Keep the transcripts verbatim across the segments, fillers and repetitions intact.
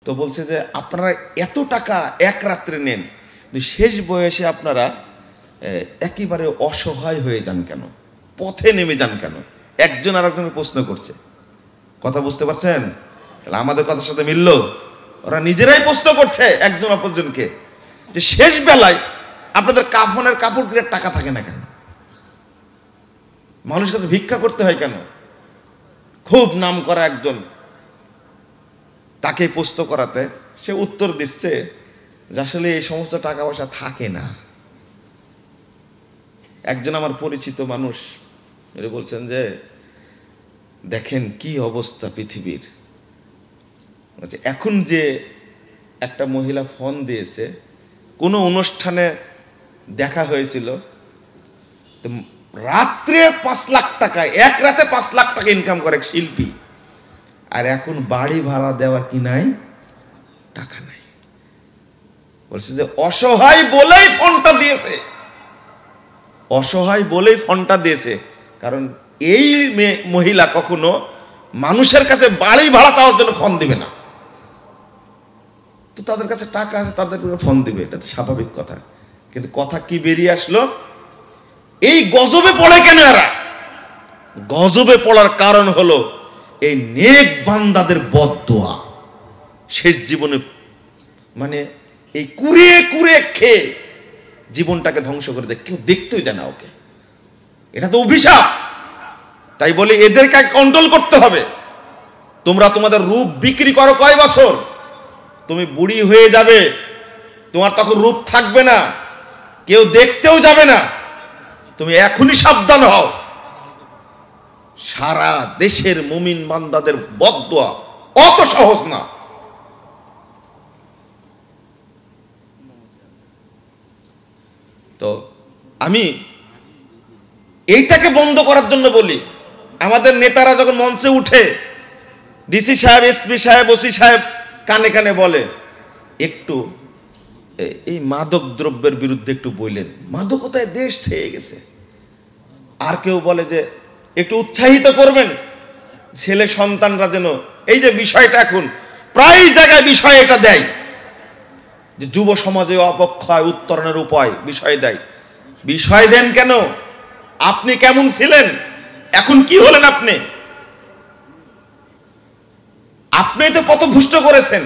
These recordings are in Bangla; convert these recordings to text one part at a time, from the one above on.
তো বলছে যে আপনারা এত টাকা এক রাত্রে নেন, শেষ বয়সে আপনারা একেবারে অসহায় হয়ে যান কেন, পথে নেমে যান কেন? একজন আর একজনের প্রশ্ন করছে। কথা বুঝতে পারছেন? তাহলে আমাদের কথার সাথে মিলল? ওরা নিজেরাই প্রশ্ন করছে একজন অপরজনকে যে শেষ বেলায় আপনাদের কাফনের কাপড় কিনে টাকা থাকে না কেন, মানুষের কাছে ভিক্ষা করতে হয় কেন? খুব নাম করা একজন, তাকে প্রশ্ন করাতে সে উত্তর দিচ্ছে যে আসলে এই সমস্ত টাকা পয়সা থাকে না। একজন আমার পরিচিত মানুষ উনি বলছেন যে দেখেন কি অবস্থা পৃথিবীর, এখন যে একটা মহিলা ফোন দিয়েছে, কোনো অনুষ্ঠানে দেখা হয়েছিল, রাত্রে পাঁচ লাখ টাকা, এক রাতে পাঁচ লাখ টাকা ইনকাম করে শিল্পী, আর এখন বাড়ি ভাড়া দেওয়ার কি নাই, টাকা নাই। বলছে যে অসহায় বলেই ফোনটা দিয়েছে, অসহায় বলেই ফোনটা দিয়েছে, কারণ এই মহিলা কখনো মানুষের কাছে বাড়ি ভাড়া চাওয়ার জন্য ফোন দিবে না। তো তাদের কাছে টাকা আছে, তাদের কাছে ফোন দিবে, এটা তো স্বাভাবিক কথা। কিন্তু কথা কি বেরিয়ে আসলো, এই গজবে পড়ে কেন এরা? গজবে পড়ার কারণ হলো এই নেক বান্দাদের বদদোয়া। শেষ জীবনে মানে এই কুড়িয়ে কুড়িয়ে খেয়ে জীবনটাকে ধ্বংস করে দেয়, কেউ দেখতেও জানা ওকে, এটা তো অভিশাপ। তাই বলে এদেরকে কন্ট্রোল করতে হবে। তোমরা তোমাদের রূপ বিক্রি করো কয় বছর, তুমি বুড়ি হয়ে যাবে, তোমার তখন রূপ থাকবে না, কেউ দেখতেও যাবে না, তুমি এখনই সাবধান হও। সারা দেশের মুমিন বান্দাদের বদদোয়া অত সহজ না। তো আমি এইটাকে বন্ধ করার জন্য বলি, আমাদের নেতারা যখন মঞ্চে উঠে, ডিসি সাহেব, এসপি সাহেব, ওসি সাহেব কানে কানে বলে একটু এই মাদক দ্রব্যের বিরুদ্ধে একটু বললেন, মাদকতায় দেশ ছেয়ে গেছে। আর কেউ বলে যে একটু উৎসাহিত করবেন ছেলে সন্তানরা যেন, এই যে বিষয়টা এখন প্রায় জায়গায় বিষয় এটা দেয় যে যুব সমাজে অবক্ষয় উত্তরণের উপায় বিষয় দেয়। বিষয় দেন কেন? আপনি কেমন ছিলেন, এখন কি হলেন? আপনি আপনি তো পথভ্রষ্ট করেছেন।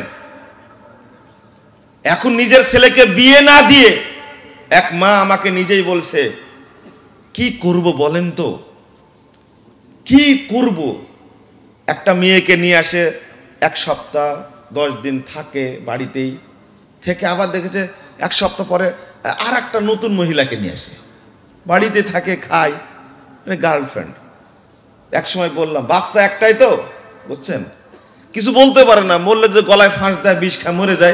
এখন নিজের ছেলেকে বিয়ে না দিয়ে, এক মা আমাকে নিজেই বলছে কি করব বলেন তো, কি করব? একটা মেয়েকে নিয়ে আসে, এক সপ্তাহ দশ দিন থাকে বাড়িতেই, থেকে আবার দেখেছে এক সপ্তাহ পরে আর একটা নতুন মহিলাকে নিয়ে আসে, বাড়িতে থাকে, খায়, মানে গার্লফ্রেন্ড। এক সময় বললাম বাচ্চা একটাই তো, বুঝছেন, কিছু বলতে পারে না, বললে যে গলায় ফাঁস দেয়, বিষ খায়, মরে যায়।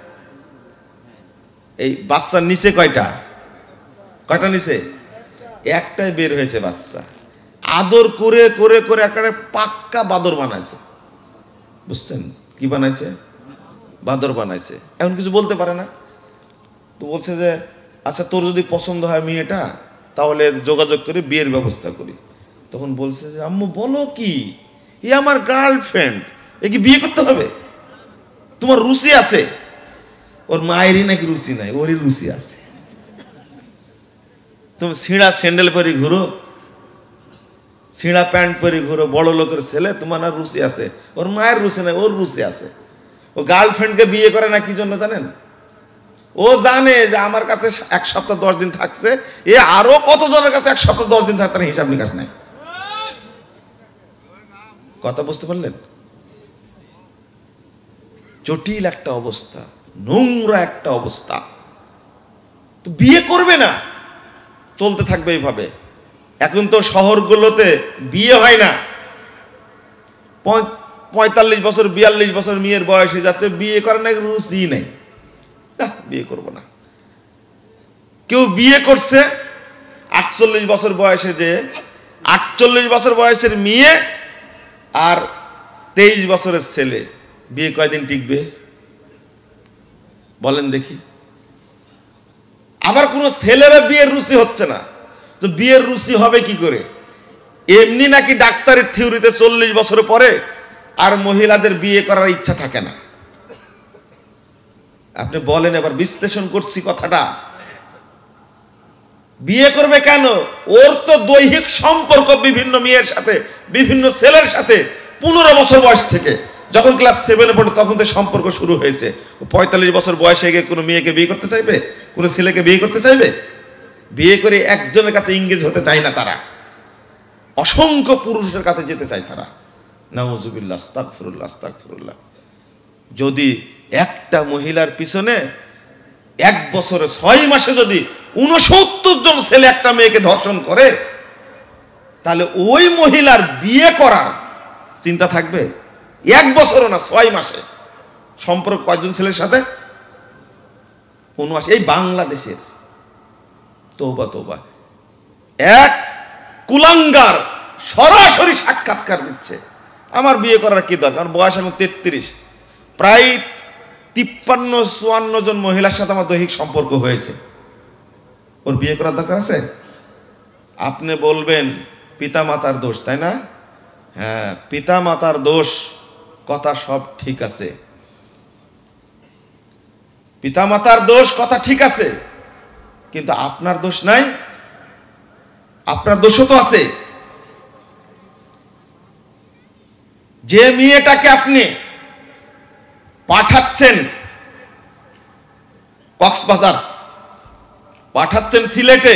এই বাচ্চার নিচে কয়টা, কয়টা নিচে? একটাই বের হয়েছে বাচ্চা। আদর করে করে করে একেবারে পাক্কা বাদর বানাইছে, বুঝছেন? কি বানাইছে? বাদর বানাইছে। এখন কিছু বলতে পারে না। তো বলছে যে আচ্ছা তোর যদি পছন্দ হয় মেয়েটা, তাহলে যোগাযোগ করে বিয়ের ব্যবস্থা করি। তখন বলছে যে আম্মু বলো কি, এ আমার গার্লফ্রেন্ড, এ কি বিয়ে করতে হবে? তোমার রুচি আছে? ওর মায়েরই নাকি রুচি নাই, ওরই রুচি আছে। তুমি ছিঁড়া স্যান্ডেল পরে ঘুরো, ছিঁড়া প্যান্ট পরে ঘুরো, বড় লোকের ছেলে, তোমার আর রুচি আছে? ওর মায়ের রুচি নাই, ওর রুচি আছে। ও গার্লফ্রেন্ডকে বিয়ে করে না কি জন্য জানেন? ও জানে যে আমার কাছে এক সপ্তাহ দশ দিন থাকছে, এ আরো কতজনের কাছে এক সপ্তাহ দশ দিন থাকতে হিসাব নিকাশ নাই। কথা বুঝতে পারলেন? জটিল একটা অবস্থা, নোংরা একটা অবস্থা। তো বিয়ে করবে না, চলতে থাকবে এইভাবে। এখন তো শহরগুলোতে বিয়ে হয় না, পঁয়তাল্লিশ বছর বিয়াল্লিশ বছর মেয়ের বয়স হয়ে যাচ্ছে, বিয়ে করে না, রুচি নেই, বিয়ে করব না। কেউ বিয়ে করছে আটচল্লিশ বছর বয়সে, যে আটচল্লিশ বছর বয়সের মেয়ে আর তেইশ বছরের ছেলে, বিয়ে কয়দিন টিকবে বলেন দেখি? আবার কোন ছেলেরা বিয়ের রুচি হচ্ছে না, তো বিয়ের রুচি হবে কি করে? এমনি নাকি ডাক্তারের থিওরিতে চল্লিশ বছর পরে আর মহিলাদের বিয়ে করার ইচ্ছা থাকে না, আপনি বলেন, এবার বিশ্লেষণ করছি কথাটা। বিয়ে করবে কেন? ওর তো দৈহিক সম্পর্ক বিভিন্ন মেয়ের সাথে, বিভিন্ন ছেলের সাথে পনেরো বছর বয়স থেকে, যখন ক্লাস সেভেনে পড়ে তখন তো সম্পর্ক শুরু হয়েছে। পঁয়তাল্লিশ বছর বয়সে গিয়ে কোনো মেয়েকে বিয়ে করতে চাইবে? কোনো ছেলেকে বিয়ে করতে চাইবে? বিয়ে করে একজনের কাছে ইংরেজ হতে চায় না তারা, অসংখ্য পুরুষের কাছে যেতে চায় তারা। নাউজুবিল্লাহ, আস্তাগফিরুল্লাহ, আস্তাগফিরুল্লাহ। যদি একটা মহিলার পিছনে এক বছরে ছয় মাসে যদি উনসত্তর জন ছেলে একটা মেয়েকে ধর্ষণ করে, তাহলে ওই মহিলার বিয়ে করার চিন্তা থাকবে? এক বছরও না, ছয় মাসে সম্পর্ক কয়জন ছেলের সাথে? উনআশি। এই বাংলাদেশের। তওবা তওবা। এক কুলাঙ্গার সরাসরি সাক্ষাৎকার দিচ্ছে, আমার বিয়ে করার কি দরকার, বয়স এখন তেত্রিশ, প্রায় তিপ্পান্ন চুয়ান্ন জন মহিলার সাথে আমার দৈহিক সম্পর্ক হয়েছে, ওর বিয়ে করার দরকার আছে? আপনি বলবেন পিতা মাতার দোষ, তাই না? হ্যাঁ, পিতা মাতার দোষ, কথা সব ঠিক আছে, পিতা মাতার দোষ কথা ঠিক আছে, কিন্তু আপনার দোষ নাই? আপনার দোষও তো আছে। যে মেয়েটাকে আপনি পাঠাচ্ছেন কক্সবাজার, পাঠাচ্ছেন সিলেটে,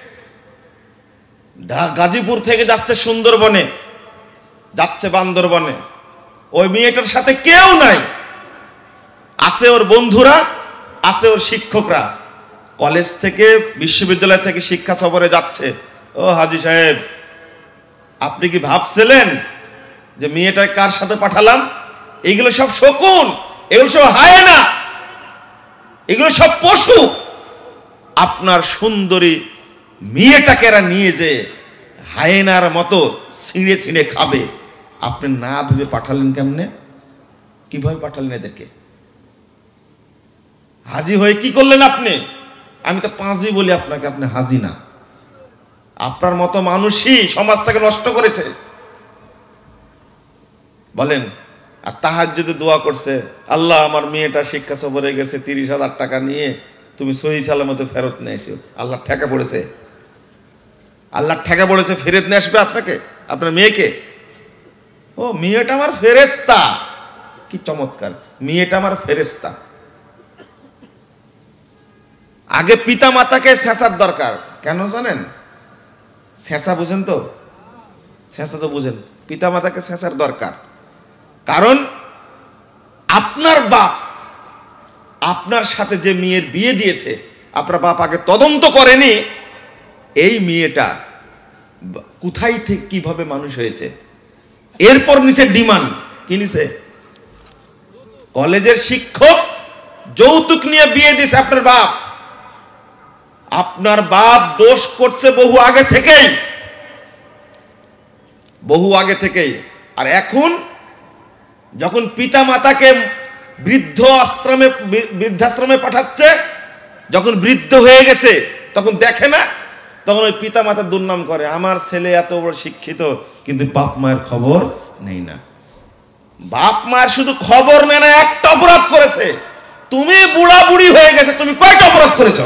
গাজীপুর থেকে যাচ্ছে সুন্দরবনে, যাচ্ছে বান্দরবনে, ওই মেয়েটার সাথে কেউ নাই, আছে ওর বন্ধুরা, আছে ওর শিক্ষকরা, কলেজ থেকে বিশ্ববিদ্যালয় থেকে শিক্ষা সফরে যাচ্ছে। ও হাজী সাহেব, আপনি কি ভাবছিলেন যে মেয়েটা কার সাথে পাঠালাম? এগুলো সব শকুন, এগুলো সব হায়েনা, এগুলো সব পশু। আপনার সুন্দরী মেয়েটাকে এরা নিয়ে যে হায়েনার মতো ছিঁড়ে ছিঁড়ে খাবে, আপনি না ভেবে পাঠালেন কেমনে? কিভাবে পাঠালেন এদেরকে? হাজি হয়ে কি করলেন আপনি? আমি তো পাঁজি বলি আপনাকে, আপনি হাজি না। আপনার মতো মানুষই সমাজটাকে নষ্ট করেছে। বলেন, আর তাহাজ্জুদে দোয়া করছে, আল্লাহ আমার মেয়েটা শিক্ষা সফরে গেছে, তিরিশ হাজার টাকা নিয়ে তুমি সহি সালামতে ফেরত নিয়ে এসো। আল্লাহ ঠেকা পড়েছে, আল্লাহ ঠেকা পড়েছে, ফেরত নিয়ে আসবে আপনাকে, আপনার মেয়েকে। ও মেয়েটা আমার ফেরেশতা, কি চমৎকার, মেয়েটা আমার ফেরেশতা। আগে পিতা মাতাকে ছেঁচার দরকার, কেন জানেন? ছেঁচা বুঝেন তো? ছেঁচা তো বুঝেন, পিতা মাতাকে ছেঁচার দরকার। কারণ আপনার বাপ আপনার সাথে যে মেয়ের বিয়ে দিয়েছে, আপনার বাপ আগে তদন্ত করেনি এই মেয়েটা কোথায় থেকে কিভাবে মানুষ হয়েছে। এরপর নিচে ডিমান্ড কি নিছে? কলেজের শিক্ষক যৌতুক নিয়ে বিয়ে দিয়েছে আপনার বাপ। আপনার বাপ দোষ করছে বহু আগে থেকেই, বহু আগে থেকেই। আর এখন যখন পিতা মাতাকে বৃদ্ধ আশ্রমে বৃদ্ধাশ্রমে পাঠাচ্ছে, যখন বৃদ্ধ হয়ে গেছে তখন দেখে না, তখন ওই পিতা মাতার দুর্নাম করে, আমার ছেলে এত বড় শিক্ষিত কিন্তু বাপ মায়ের খবর নেই না। বাপ মায়ের শুধু খবর নেয় না, একটা অপরাধ করেছে। তুমি বুড়া বুড়ি হয়ে গেছে, তুমি কয়টা অপরাধ করেছ?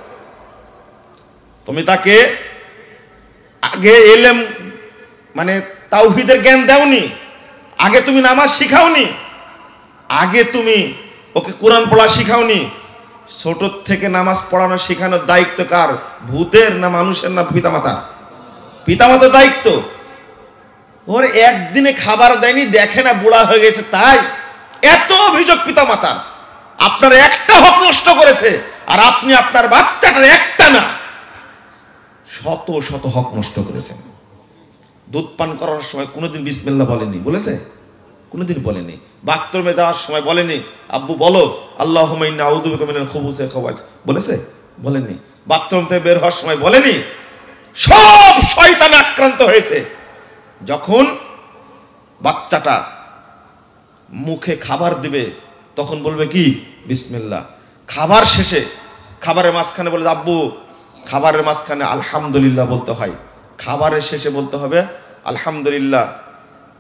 তুমি তাকে আগে এলেম মানে তাওহীদের জ্ঞান দাওনি, আগে তুমি নামাজ শিখাওনি, আগে তুমি ওকে কোরআন পড়া শিখাওনি। ছোট থেকে নামাজ পড়ানো শেখানোর দায়িত্ব কার? ভূতের না মানুষের না পিতামাতা? পিতামাতার দায়িত্ব। ওর একদিনে খাবার দেয়নি, দেখে না বুড়া হয়ে গেছে, তাই এত অভিযোগ পিতামাতার। আপনার একটা হক নষ্ট করেছে, আর আপনি আপনার বাচ্চাটার একটা না শত শত হক নষ্ট করেছেন। দুধ পান করার সময় কোনোদিন বিসমিল্লাহ বলেনি, বলেছে? কোনোদিন বলেনি। বাথরুমে যাওয়ার সময় বলেনি আব্বু বলো আল্লাহুম্মা ইন্নী আউযু বিকা মিনাল খুবুসি ওয়াল খাবাইস, বলেছে? বলেনি। বাথরুম থেকে বের হওয়ার সময় বলেনি? সব শয়তান আক্রান্ত হয়েছে। যখন বাচ্চাটা মুখে খাবার দিবে তখন বলবে কি? বিসমিল্লাহ। খাবার শেষে, খাবারের মাঝখানে বলে আব্বু, খাবারের মাঝখানে আলহামদুলিল্লাহ বলতে হয়, খাবারের শেষে বলতে হবে আলহামদুলিল্লাহ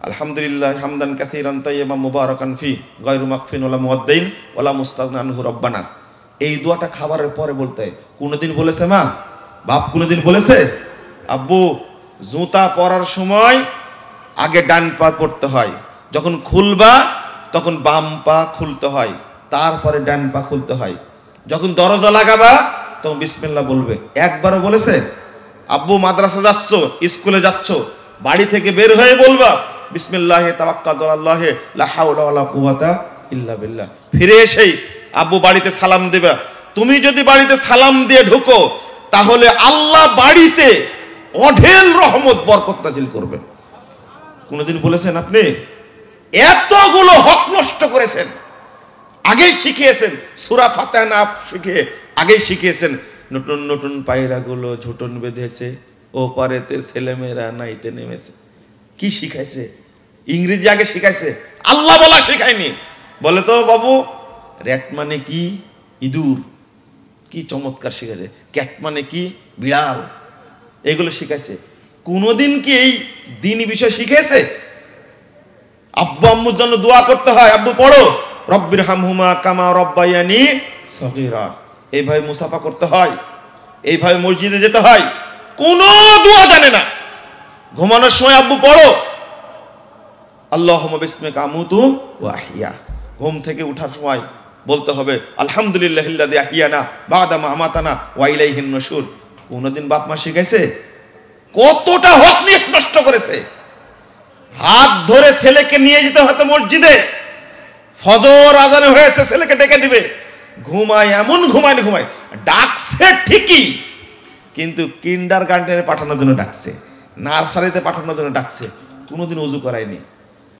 আলহামদুলিল্লাহ হামদান কাসীরান তাইয়্যিবান মুবারাকান ফি গায়রু মাকফিন ওয়ালা মুওয়াদ্দিন ওয়ালা মুস্তাগনা আনহু রব্বানা। এই দোয়াটা খাবারের পরে বলতে হয়। কোনোদিন বলেছে মা, বাপ কোনোদিন বলেছে আব্বু জুতা পরার সময় আগে ডান পা পড়তে হয়, যখন খুলবা তখন বাম পা খুলতে হয়, তারপরে ডান পা খুলতে হয়, যখন দরজা লাগাবা তখন বিসমিল্লাহ বলবে। একবারও বলেছে আব্বু মাদ্রাসা যাচ্ছ, স্কুলে যাচ্ছ, বাড়ি থেকে বের হয়ে বলবা বিসমিল্লাহে তাওয়াক্কালতু আলাল্লাহি লা হাওলা ওয়ালা কুওয়াতা ইল্লা বিল্লাহ। ফিরে এসেই আব্বু বাড়িতে সালাম দেবা। তুমি যদি বাড়িতে সালাম দিয়ে ঢুকো তাহলে আল্লাহ বাড়িতে অঢেল রহমত বরকত নাজিল করবেন। কোনদিন বলেছেন আপনি? এতগুলো হক নষ্ট করেছেন, আগেই শিখিয়েছেন সূরা ফাতিহা না শিখে আগেই শিখিয়েছেন। নতুন নতুন পায়রাগুলো ঝুটন বেঁধেছে, ও পারেতে ছেলেমেয়েরা নাইতে নেমেছে। কি শিখাইছে? ইংরেজি আগে শিখাইছে, আল্লাহ বলা শিখায়নি। বলে তো বাবু র্যাট মানে কি? ইঁদুর। কি চমৎকার শিখাইছে। ক্যাট মানে কি? বিড়াল। এগুলো শিখাইছে। কোনোদিন কি এই দ্বীনি বিষয় শিখেছে? আব্বু আম্মুর জন্য দোয়া করতে হয়, আব্বু পড়ো রব্বির হামহুমা কামা রব্বায়ানি সগীরা। এইভাবে মুসাফা করতে হয়, এইভাবে মসজিদে যেতে হয়। কোনো দোয়া জানে না। ঘুমানোর সময় আব্বু পড়ো আল্লাহুম্মা বিসমিকা আমুতু ওয়া আহইয়া। ঘুম থেকে ওঠার সময় বলতে হবে আলহামদুলিল্লাহিল্লাযী আহইয়ানা বা'দা মা আমাতানা ওয়া ইলাইহিন নুশুর। কোনদিন বাপ মা শিখাইছে? কতটা হক নষ্ট করেছে। হাত ধরে ছেলেকে নিয়ে যেতে হতো মসজিদে, ফজর আজান হয়েছে ছেলেকে ডেকে দিবে, ঘুমায় এমন ঘুমায় না ঘুমায়। ডাকছে ঠিকই, কিন্তু কিন্ডার গার্ডেনে পাঠানোর জন্য ডাকছে, নার্সারিতে পাঠানোর জন্য ডাকছে, কোনোদিন ওযু করায়নি।